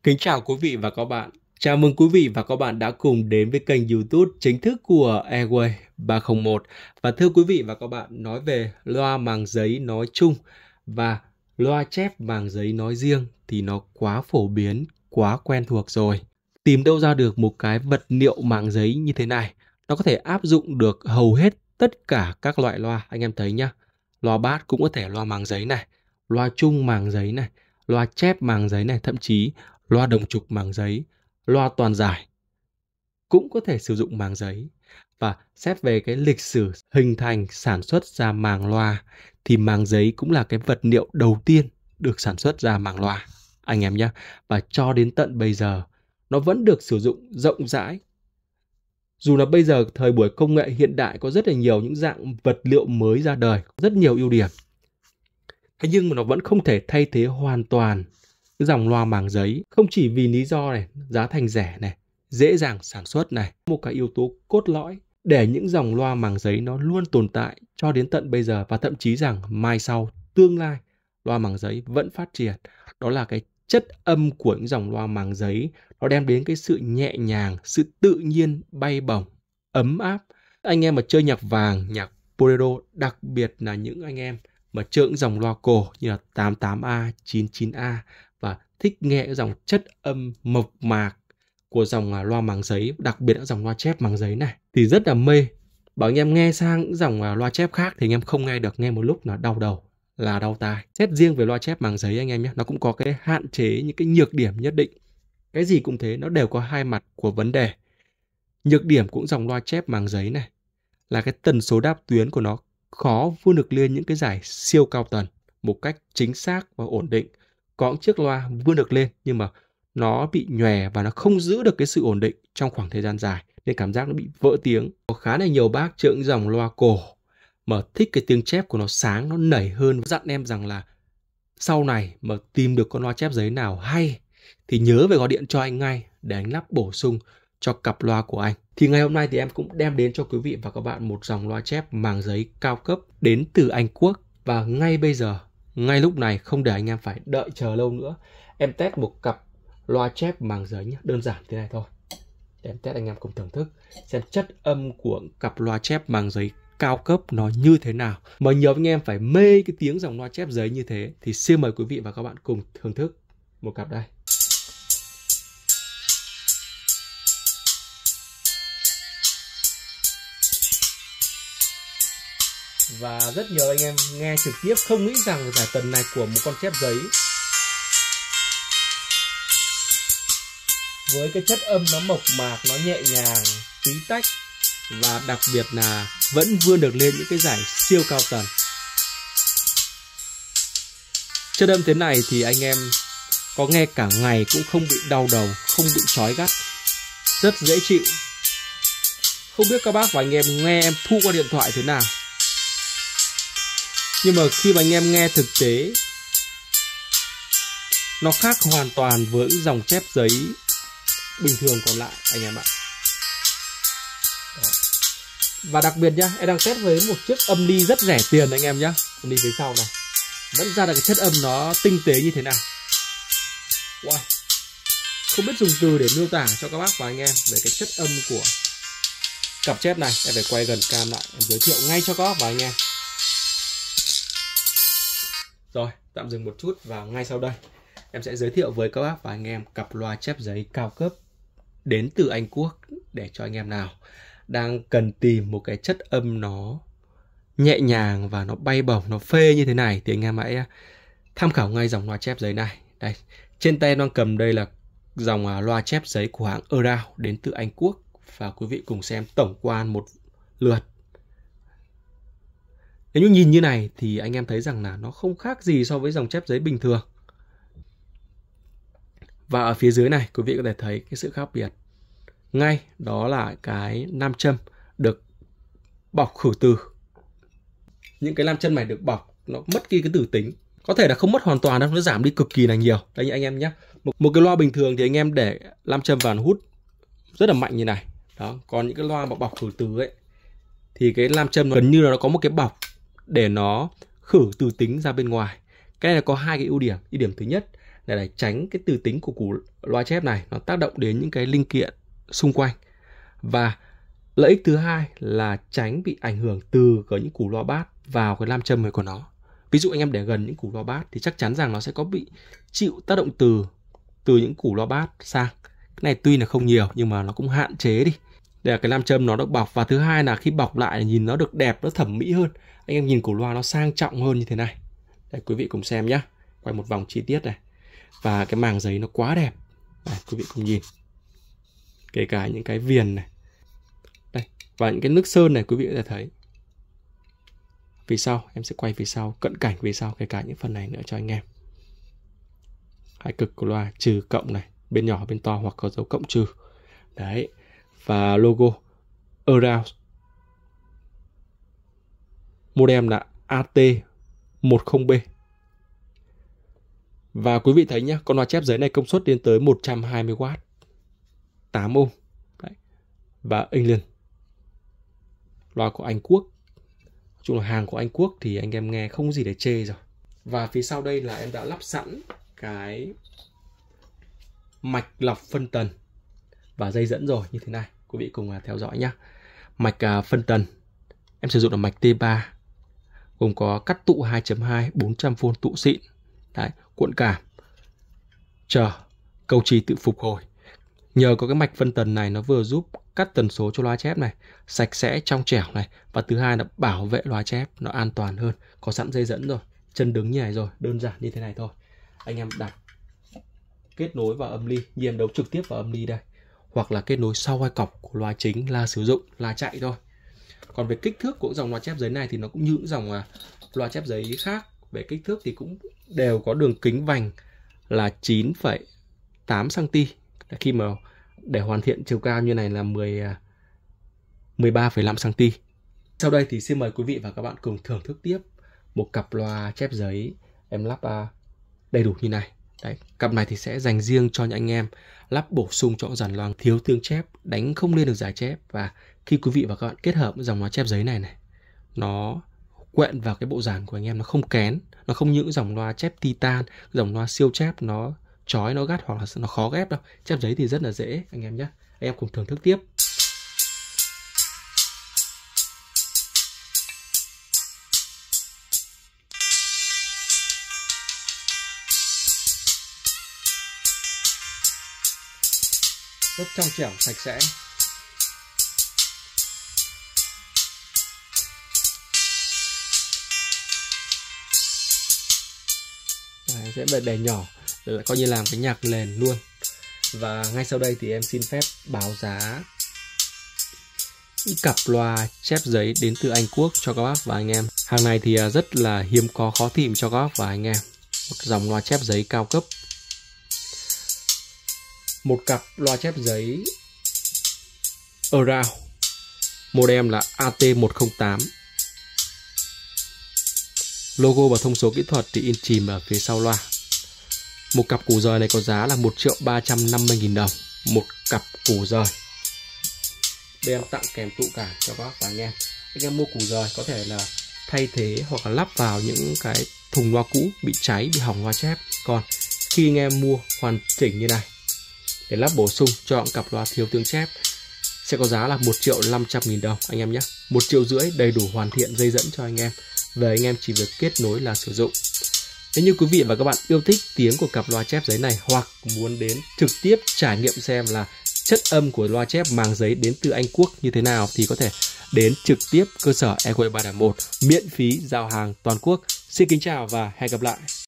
Kính chào quý vị và các bạn. Chào mừng quý vị và các bạn đã cùng đến với kênh YouTube chính thức của Airway 301. Và thưa quý vị và các bạn, nói về loa màng giấy nói chung và loa chép màng giấy nói riêng thì nó quá phổ biến, quá quen thuộc rồi. Tìm đâu ra được một cái vật liệu màng giấy như thế này, nó có thể áp dụng được hầu hết tất cả các loại loa, anh em thấy nhá. Loa bass cũng có thể loa màng giấy này, loa chung màng giấy này, loa chép màng giấy này, thậm chí loa đồng trục màng giấy, loa toàn giải cũng có thể sử dụng màng giấy. Và xét về cái lịch sử hình thành sản xuất ra màng loa thì màng giấy cũng là cái vật liệu đầu tiên được sản xuất ra màng loa anh em nhé. Và cho đến tận bây giờ nó vẫn được sử dụng rộng rãi. Dù là bây giờ thời buổi công nghệ hiện đại có rất là nhiều những dạng vật liệu mới ra đời, rất nhiều ưu điểm. Thế nhưng mà nó vẫn không thể thay thế hoàn toàn cái dòng loa màng giấy, không chỉ vì lý do này, giá thành rẻ này, dễ dàng sản xuất này, một cái yếu tố cốt lõi để những dòng loa màng giấy nó luôn tồn tại cho đến tận bây giờ và thậm chí rằng mai sau, tương lai, loa màng giấy vẫn phát triển. Đó là cái chất âm của những dòng loa màng giấy, nó đem đến cái sự nhẹ nhàng, sự tự nhiên, bay bổng, ấm áp. Anh em mà chơi nhạc vàng, nhạc bolero, đặc biệt là những anh em mà chơi những dòng loa cổ như là 88A, 99A và thích nghe cái dòng chất âm mộc mạc của dòng loa màng giấy, đặc biệt là dòng loa chép màng giấy này thì rất là mê. Bảo anh em nghe sang những dòng loa chép khác thì anh em không nghe được, nghe một lúc là đau đầu, là đau tai. Xét riêng về loa chép màng giấy anh em nhé, nó cũng có cái hạn chế, những cái nhược điểm nhất định. Cái gì cũng thế, nó đều có hai mặt của vấn đề. Nhược điểm cũng dòng loa chép màng giấy này là cái tần số đáp tuyến của nó khó vươn được lên những cái giải siêu cao tần một cách chính xác và ổn định. Có những chiếc loa vươn được lên nhưng mà nó bị nhòe và nó không giữ được cái sự ổn định trong khoảng thời gian dài nên cảm giác nó bị vỡ tiếng. Có khá là nhiều bác chơi những dòng loa cổ mà thích cái tiếng chép của nó sáng, nó nảy hơn. Dặn em rằng là sau này mà tìm được con loa chép giấy nào hay thì nhớ phải gọi điện cho anh ngay để anh lắp bổ sung cho cặp loa của anh. Thì ngày hôm nay thì em cũng đem đến cho quý vị và các bạn một dòng loa chép màng giấy cao cấp đến từ Anh Quốc. Và ngay bây giờ, ngay lúc này, không để anh em phải đợi chờ lâu nữa, em test một cặp loa chép màng giấy nhé, đơn giản thế này thôi. Để em test anh em cùng thưởng thức xem chất âm của cặp loa chép màng giấy cao cấp nó như thế nào. Mà nhiều anh em phải mê cái tiếng dòng loa chép giấy như thế thì xin mời quý vị và các bạn cùng thưởng thức một cặp đây. Và rất nhiều anh em nghe trực tiếp không nghĩ rằng giải tần này của một con chép giấy với cái chất âm nó mộc mạc, nó nhẹ nhàng, tí tách và đặc biệt là vẫn vươn được lên những cái giải siêu cao tần. Chất âm thế này thì anh em có nghe cả ngày cũng không bị đau đầu, không bị chói gắt, rất dễ chịu. Không biết các bác và anh em nghe em thu qua điện thoại thế nào, nhưng mà khi mà anh em nghe thực tế nó khác hoàn toàn với dòng chép giấy bình thường còn lại anh em ạ. Đó. Và đặc biệt nhá, em đang test với một chiếc âm ly rất rẻ tiền anh em nhá. Âm ly phía sau này vẫn ra được cái chất âm nó tinh tế như thế nào. Wow. Không biết dùng từ để miêu tả cho các bác và anh em về cái chất âm của cặp chép này. Em phải quay gần cam lại, em giới thiệu ngay cho các bác và anh em. Rồi, tạm dừng một chút và ngay sau đây em sẽ giới thiệu với các bác và anh em cặp loa chép giấy cao cấp đến từ Anh Quốc để cho anh em nào đang cần tìm một cái chất âm nó nhẹ nhàng và nó bay bổng, nó phê như thế này thì anh em hãy tham khảo ngay dòng loa chép giấy này. Đây, trên tay em đang cầm đây là dòng loa chép giấy của hãng Around đến từ Anh Quốc và quý vị cùng xem tổng quan một lượt. Nếu như nhìn như này thì anh em thấy rằng là nó không khác gì so với dòng chép giấy bình thường. Và ở phía dưới này quý vị có thể thấy cái sự khác biệt ngay, đó là cái nam châm được bọc khử từ. Những cái nam châm này được bọc nó mất đi cái tử tính, có thể là không mất hoàn toàn đâu, nó giảm đi cực kỳ là nhiều. Đấy anh em nhé, một cái loa bình thường thì anh em để nam châm vào hút rất là mạnh như này đó. Còn những cái loa mà bọc khử từ ấy thì cái nam châm gần như là nó có một cái bọc để nó khử từ tính ra bên ngoài. Cái này là có hai cái ưu điểm. Ưu điểm thứ nhất để tránh cái từ tính của củ loa chép này nó tác động đến những cái linh kiện xung quanh. Và lợi ích thứ hai là tránh bị ảnh hưởng từ những củ loa bass vào cái nam châm này của nó. Ví dụ anh em để gần những củ loa bass thì chắc chắn rằng nó sẽ có bị chịu tác động từ những củ loa bass sang. Cái này tuy là không nhiều nhưng mà nó cũng hạn chế đi. Để cái nam châm nó được bọc. Và thứ hai là khi bọc lại nhìn nó được đẹp, nó thẩm mỹ hơn. Anh em nhìn củ loa nó sang trọng hơn như thế này. Đây, quý vị cùng xem nhé. Quay một vòng chi tiết này. Và cái màng giấy nó quá đẹp. Đây, quý vị cùng nhìn. Kể cả những cái viền này. Đây, và những cái nước sơn này quý vị có thể thấy. Phía sau, em sẽ quay phía sau, cận cảnh phía sau, kể cả những phần này nữa cho anh em. Hai cực của loa, trừ cộng này, bên nhỏ bên to hoặc có dấu cộng trừ. Đấy, và logo Around. Model là AT10B. Và quý vị thấy nhé, con loa chép giấy này công suất lên tới 120W, 8 ohm. Đấy. Và England, loa của Anh Quốc. Nói chung là hàng của Anh Quốc thì anh em nghe không gì để chê rồi. Và phía sau đây là em đã lắp sẵn cái mạch lọc phân tần và dây dẫn rồi, như thế này. Quý vị cùng theo dõi nhé. Mạch phân tần em sử dụng là mạch T3, gồm có cắt tụ 2.2 400V tụ xịn. Đấy, cuộn cảm, chờ, cầu trì tự phục hồi. Nhờ có cái mạch phân tần này nó vừa giúp cắt tần số cho loa chép này sạch sẽ, trong trẻo này, và thứ hai là bảo vệ loa chép nó an toàn hơn. Có sẵn dây dẫn rồi, chân đứng như này rồi, đơn giản như thế này thôi. Anh em đặt kết nối vào âm ly, như em đấu trực tiếp vào âm ly đây, hoặc là kết nối sau hai cọc của loa chính là sử dụng, là chạy thôi. Còn về kích thước của dòng loa chép giấy này thì nó cũng như những dòng loa chép giấy khác. Về kích thước thì cũng đều có đường kính vành là 9,8 cm. Khi mà để hoàn thiện chiều cao như này là 13,5 cm. Sau đây thì xin mời quý vị và các bạn cùng thưởng thức tiếp một cặp loa chép giấy em lắp đầy đủ như này. Đấy, cặp này thì sẽ dành riêng cho những anh em lắp bổ sung cho dàn loa thiếu tương chép, đánh không lên được giải chép. Và khi quý vị và các bạn kết hợp với dòng loa chép giấy này nó quện vào cái bộ dàn của anh em, nó không kén, nó không những dòng loa chép titan, dòng loa siêu chép nó chói, nó gắt hoặc là nó khó ghép đâu. Chép giấy thì rất là dễ anh em nhé. Anh em cùng thưởng thức tiếp. Rất trong trẻo, sạch sẽ. Sẽ để nhỏ để coi như làm cái nhạc nền luôn. Và ngay sau đây thì em xin phép báo giá cặp loa chép giấy đến từ Anh Quốc cho các bác và anh em. Hàng này thì rất là hiếm có, khó tìm cho các bác và anh em. Một dòng loa chép giấy cao cấp. Một cặp loa chép giấy Around, model là AT108. Logo và thông số kỹ thuật thì in chìm ở phía sau loa. Một cặp củ rời này có giá là 1.350.000 đồng. Một cặp củ rời. Đây em tặng kèm tụ cảm cho các bác và anh em. Anh em mua củ rời có thể là thay thế hoặc là lắp vào những cái thùng loa cũ bị cháy, bị hỏng loa chép. Còn khi anh em mua hoàn chỉnh như này để lắp bổ sung cho cặp loa thiếu tiếng chép sẽ có giá là 1.500.000 đồng anh em nhé. 1,5 triệu đầy đủ hoàn thiện dây dẫn cho anh em. Về anh em chỉ việc kết nối là sử dụng. Nếu như quý vị và các bạn yêu thích tiếng của cặp loa chép giấy này hoặc muốn đến trực tiếp trải nghiệm xem là chất âm của loa chép màng giấy đến từ Anh Quốc như thế nào thì có thể đến trực tiếp cơ sở Airway 3.1, miễn phí giao hàng toàn quốc. Xin kính chào và hẹn gặp lại.